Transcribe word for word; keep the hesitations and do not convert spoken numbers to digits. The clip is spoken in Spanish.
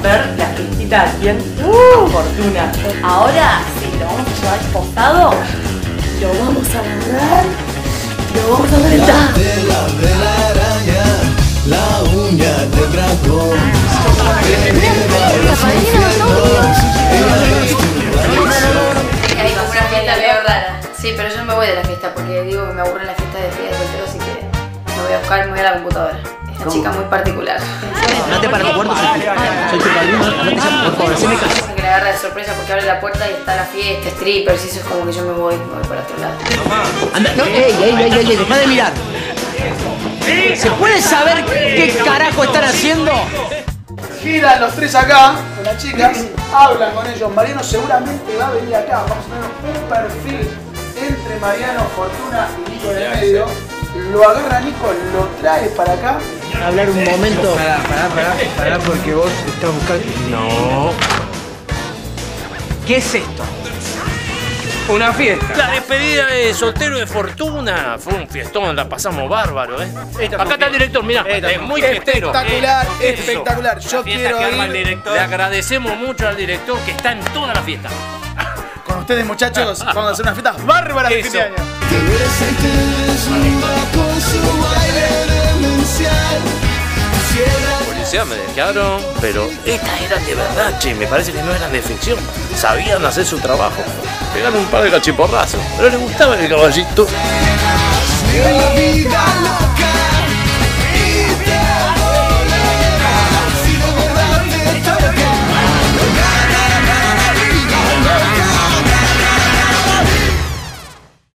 romper la fiestita aquí en uh, Fortuna. Ahora sí, lo vamos a llevar postado, lo vamos a agarrar, lo vamos a apretar. La tela de la araña, la uña de dragón. Hay como una fiesta medio rara. Sí, pero yo me voy de la fiesta porque digo que me aburre la fiesta de despedida de soltero, así que me voy a buscar y me voy a la computadora. Esta chica muy particular. Andate para el cuarto, soy tu padrino, andate ya, por favor, haceme caso. Dicen que le agarra de sorpresa porque abre la puerta y está la fiesta, strippers, y eso es como que yo me voy, me voy para otro lado. Anda, no, ey, ey, ey, ey, deja de mirar. ¿Se puede saber qué carajo están haciendo? Giran los tres acá con las chicas, hablan con ellos. Mariano seguramente va a venir acá. Vamos a tener un perfil entre Mariano, Fortuna y Nico en el medio. Lo agarra Nico, lo trae para acá. Hablar un momento. Pará, pará, pará, pará, porque vos estás buscando. No. ¿Qué es esto? Una fiesta. La despedida de soltero de Fortuna fue un fiestón, la pasamos bárbaro, ¿eh? Acá está el director, mirá, es muy fiestero. Espectacular, Eh, espectacular. eso. Yo La fiesta quiero que arma el ir director. Le agradecemos mucho al director que está en toda la fiesta. con ustedes, muchachos. Vamos a hacer una fiesta bárbara de fin de año. Te besa y te desnuda con su baile demencial. Policía me dejaron, pero estas eran de verdad, che, me parece que no eran de ficción. Sabían hacer su trabajo. Pegaron un par de cachiporrazos, pero les gustaba el caballito. La vida